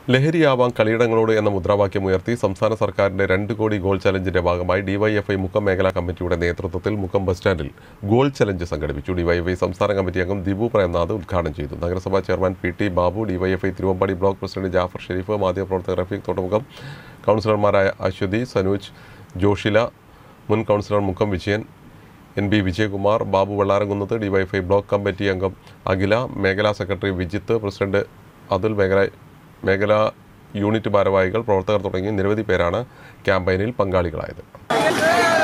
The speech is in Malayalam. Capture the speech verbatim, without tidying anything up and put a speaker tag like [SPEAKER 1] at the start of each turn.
[SPEAKER 1] ലഹരിയാവാം കളിയിടങ്ങളോട് എന്ന മുദ്രാവാക്യമുയർത്തി സംസ്ഥാന സർക്കാരിന്റെ രണ്ട് കോടി ഗോൾ ചലഞ്ചിന്റെ ഭാഗമായി ഡിവൈഎഫ്ഐ മുക്കം മേഖലാ കമ്മിറ്റിയുടെ നേതൃത്വത്തിൽ മുക്കം ബസ് സ്റ്റാൻഡിൽ ഗോൾ ചലഞ്ച് സംഘടിപ്പിച്ചു. ഡിവൈഎഫ്ഐ സംസ്ഥാന കമ്മിറ്റി അംഗം ദിബു പ്രേംനാഥ് ഉദ്ഘാടനം ചെയ്തു. നഗരസഭാ chairman P T Babu, DYFI Thiruvambady block president Jafar Sharif, മാധ്യമപ്രവർത്തകർ റഫീഖ് തോട്ടുമുഖം, കൗൺസിലർമാരായ അശ്വതി, സനൂജ്, ജോഷില, മുൻ councillor Mukkam Vijayan, N B Vijayakumar, Babu Vellaramkunnath, DYFI block committee അംഗം അഖില, മേഖലാ സെക്രട്ടറി വിജിത്ത്, പ്രസിഡന്റ് അതുൽ, മേഖല മേഖലാ യൂണിറ്റ് ഭാരവാഹികൾ, പ്രവർത്തകർ തുടങ്ങി നിരവധി പേരാണ് ക്യാമ്പയിനിൽ പങ്കാളികളായത്.